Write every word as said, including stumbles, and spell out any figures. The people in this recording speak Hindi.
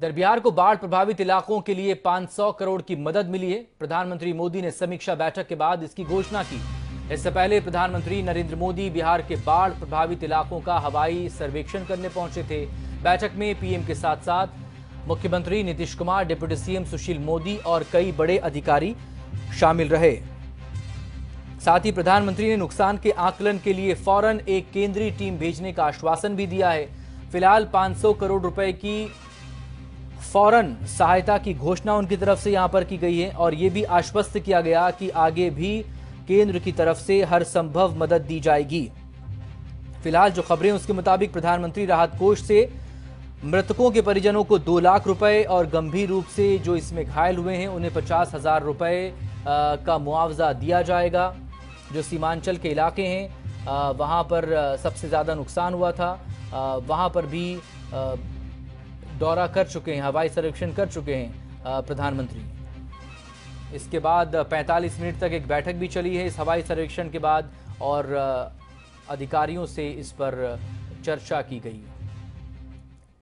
इधर बिहार को बाढ़ प्रभावित इलाकों के लिए पाँच सौ करोड़ की मदद मिली है। प्रधानमंत्री मोदी ने समीक्षा बैठक के बाद इसकी घोषणा की। इससे पहले प्रधानमंत्री नरेंद्र मोदी बिहार के बाढ़ प्रभावित इलाकों का हवाई सर्वेक्षण करने पहुंचे थे। बैठक में पीएम के साथ साथ मुख्यमंत्री नीतीश कुमार, डिप्टी सीएम सुशील मोदी और कई बड़े अधिकारी शामिल रहे। साथ ही प्रधानमंत्री ने नुकसान के आकलन के लिए फौरन एक केंद्रीय टीम भेजने का आश्वासन भी दिया है। फिलहाल पाँच सौ करोड़ रुपए की फौरन सहायता की घोषणा उनकी तरफ से यहां पर की गई है और यह भी आश्वस्त किया गया कि आगे भी केंद्र की तरफ से हर संभव मदद दी जाएगी। फिलहाल जो खबरें उसके मुताबिक प्रधानमंत्री राहत कोष से मृतकों के परिजनों को दो लाख रुपए और गंभीर रूप से जो इसमें घायल हुए हैं उन्हें पचास हजार रुपए का मुआवजा दिया जाएगा। जो सीमांचल के इलाके हैं वहां पर सबसे ज्यादा नुकसान हुआ था, वहां पर भी दौरा कर चुके हैं, हवाई सर्वेक्षण कर चुके हैं प्रधानमंत्री। इसके बाद पैंतालीस मिनट तक एक बैठक भी चली है इस हवाई सर्वेक्षण के बाद और अधिकारियों से इस पर चर्चा की गई।